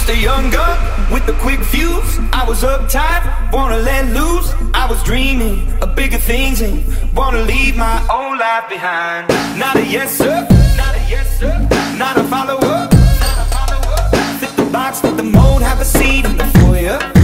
Just a young gun with a quick fuse. I was uptight, wanna let loose. I was dreaming of bigger things and wanna leave my old life behind. Not a yes sir, not a yes sir, not a follower. Fit the box, fit the mold, have a seat in the foyer.